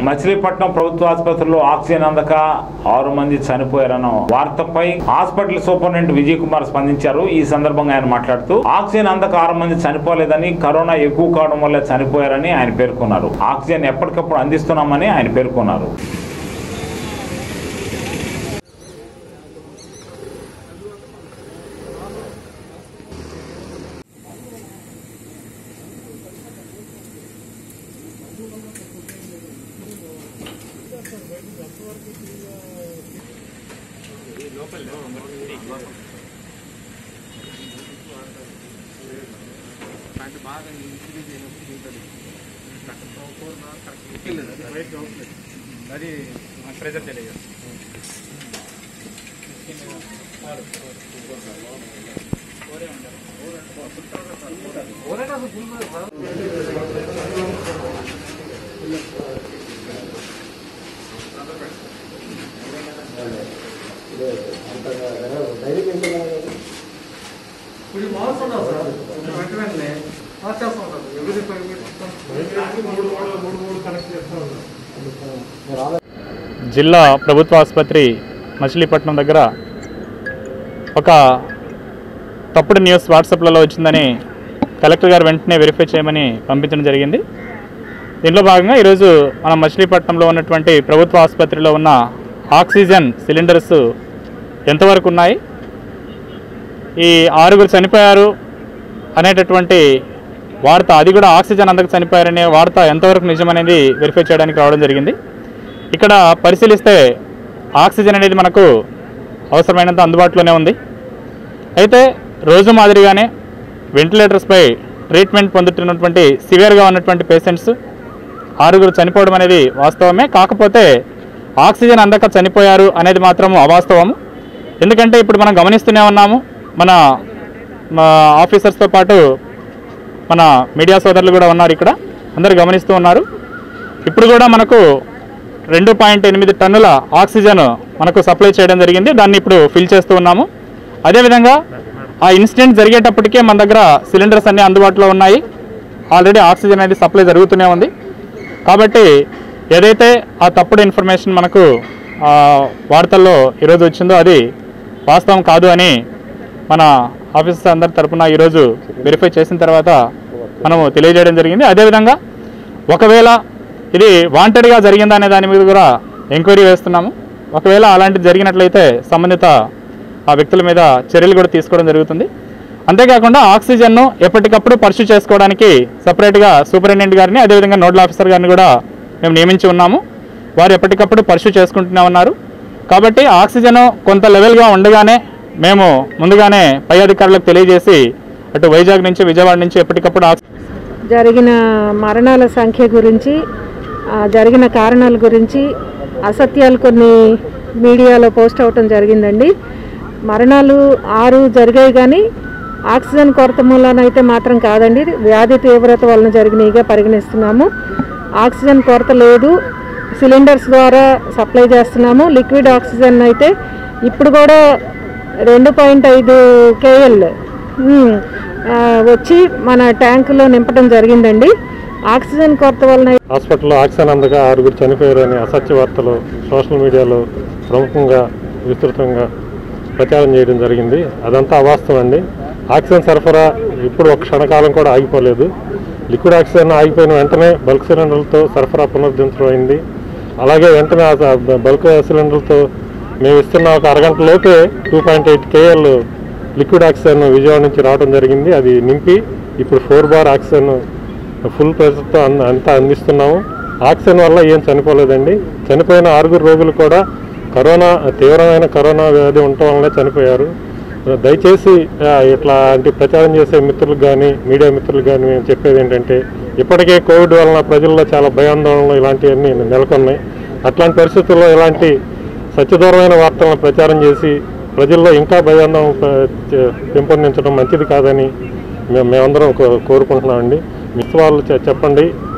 మచిలీపట్నం ప్రభుత్వ ఆసుపత్రిలో ఆక్సిజన్ అందక 6 మంది చనిపోయారన్న వార్తపై హాస్పిటల్ సూపరింటెండెంట్ విజయ్ కుమార్ స్పందించారు. ఈ సందర్భంగా ఆయన మాట్లాడుతూ ఆక్సిజన్ అందక 6 మంది చనిపోలేదని, కరోనా ఎక్కువ కావడం వల్ల చనిపోయారని ఆయన పేర్కొన్నారు. ఆక్సిజన్ ఎప్పటికప్పుడు అందిస్తున్నామని ఆయన పేర్కొన్నారు. प्रेजर चलेगा జిల్లా ప్రభుత్వ ఆసుపత్రి మచిలీపట్నం దగ్గర ఒక తప్పుడు న్యూస్ వాట్సాప్లలో వచ్చిందని కలెక్టర్ గారు వెంటనే వెరిఫై చేయమని పంపించడం జరిగింది. దీనిలో భాగంగా ఈరోజు మన మచిలీపట్నంలో ఉన్నటువంటి ప్రభుత్వ ఆసుపత్రిలో ఉన్న ఆక్సిజన్ సిలిండర్స్ ఎంతవరకు ఉన్నాయి, ఈ 6 చనిపోయారు అనేటటువంటి వార్త, అది కూడా ఆక్సిజన్ అందక చనిపోయారనే వార్త ఎంతవరకు నిజమనేది వెరిఫై చేయడానికి రావడం జరిగింది. ఇక్కడ పరిశీలిస్తే ఆక్సిజన్ అనేది మనకు అవసరమైనంత అందుబాటులోనే ఉంది. అయితే రోజు మాదిరిగానే వెంటిలేటర్స్పై ట్రీట్మెంట్ పొందుతున్నటువంటి సివియర్గా ఉన్నటువంటి పేషెంట్స్ 6 చనిపోవడం అనేది వాస్తవమే. కాకపోతే ఆక్సిజన్ అందక చనిపోయారు అనేది మాత్రం అవాస్తవము. ఎందుకంటే ఇప్పుడు మనం గమనిస్తూనే ఉన్నాము, మన ఆఫీసర్స్తో పాటు మన మీడియా సోదరులు కూడా ఉన్నారు, ఇక్కడ అందరూ గమనిస్తూ ఉన్నారు. ఇప్పుడు కూడా మనకు 2.8 టన్నుల ఆక్సిజన్ మనకు సప్లై చేయడం జరిగింది. దాన్ని ఇప్పుడు ఫిల్ చేస్తూ ఉన్నాము. అదేవిధంగా ఆ ఇన్సిడెంట్ జరిగేటప్పటికే మన దగ్గర సిలిండర్స్ అన్నీ అందుబాటులో ఉన్నాయి. ఆల్రెడీ ఆక్సిజన్ అనేది సప్లై జరుగుతూనే ఉంది. కాబట్టి ఏదైతే ఆ తప్పుడు ఇన్ఫర్మేషన్ మనకు వార్తల్లో ఈరోజు వచ్చిందో అది వాస్తవం కాదు అని మన ఆఫీసర్స్ అందరి తరఫున ఈరోజు వెరిఫై చేసిన తర్వాత మనము తెలియజేయడం జరిగింది. అదేవిధంగా ఒకవేళ ఇది వాంటెడ్గా జరిగిందా అనే దాని మీద కూడా ఎంక్వైరీ వేస్తున్నాము. ఒకవేళ అలాంటిది జరిగినట్లయితే సంబంధిత ఆ వ్యక్తుల మీద చర్యలు కూడా తీసుకోవడం జరుగుతుంది. అంతేకాకుండా ఆక్సిజన్ను ఎప్పటికప్పుడు పర్సూ చేసుకోవడానికి సపరేట్గా సూపరింటెండెంట్ గారిని, అదేవిధంగా నోడల్ ఆఫీసర్ గారిని కూడా మేము నియమించి ఉన్నాము. వారు ఎప్పటికప్పుడు పర్సూ చేసుకుంటూనే ఉన్నారు. కాబట్టి ఆక్సిజన్ కొంత లెవెల్గా ఉండగానే మేము ముందుగానే పై అధికారులకు తెలియజేసి అటు వైజాగ్ నుంచి, విజయవాడ నుంచి ఎప్పటికప్పుడు జరిగిన మరణాల సంఖ్య గురించి, జరిగిన కారణాల గురించి అసత్యాలు కొన్ని మీడియాలో పోస్ట్ అవటం జరిగిందండి. మరణాలు 6 జరిగాయి, కానీ ఆక్సిజన్ కొరత మూలనైతే మాత్రం కాదండి, వ్యాధి తీవ్రత వలన జరిగినాయిగా పరిగణిస్తున్నాము. ఆక్సిజన్ కొరత లేదు, సిలిండర్స్ ద్వారా సప్లై చేస్తున్నాము. లిక్విడ్ ఆక్సిజన్ అయితే ఇప్పుడు కూడా 2.5 KL వచ్చి మన ట్యాంకులో నింపడం జరిగిందండి. ఆక్సిజన్ కొరత వలన హాస్పిటల్లో ఆక్సిజన్ అందక 6 చనిపోయారని అసత్య వార్తలు సోషల్ మీడియాలో ప్రముఖంగా విస్తృతంగా ప్రచారం చేయడం జరిగింది. అదంతా అవాస్తవం అండి. ఆక్సిజన్ సరఫరా ఇప్పుడు ఒక క్షణకాలం కూడా ఆగిపోలేదు. లిక్విడ్ ఆక్సిజన్ ఆగిపోయిన వెంటనే బల్క్ సిలిండర్లతో సరఫరా పునరుద్ధరించడం అయింది. అలాగే వెంటనే బల్క్ సిలిండర్లతో మేము ఇస్తున్న ఒక అరగంటలోపే 2.8 KL లిక్విడ్ ఆక్సిజన్ విజయవాడ నుంచి రావడం జరిగింది. అది నింపి ఇప్పుడు 4 బార్ ఆక్సిజన్ ఫుల్ ప్రెషర్తో అంతా అందిస్తున్నాము. ఆక్సిజన్ వల్ల ఏం చనిపోలేదండి. చనిపోయిన 6 రోగులు కూడా తీవ్రమైన కరోనా వ్యాధి ఉండటం వల్లనే చనిపోయారు. దయచేసి ఇట్లాంటి ప్రచారం చేసే మిత్రులకు కానీ, మీడియా మిత్రులకు కానీ మేము చెప్పేది ఏంటంటే, ఇప్పటికే కోవిడ్ వలన ప్రజల్లో చాలా భయాందోళనలు ఇలాంటివన్నీ నెలకొన్నాయి. అట్లాంటి పరిస్థితుల్లో ఇలాంటి సత్యదూరమైన వార్తలను ప్రచారం చేసి ప్రజల్లో ఇంకా భయాందోళన పెంపొందించడం మంచిది కాదని మేమందరం కోరుకుంటున్నామండి. మిగతా వాళ్ళు చెప్పండి.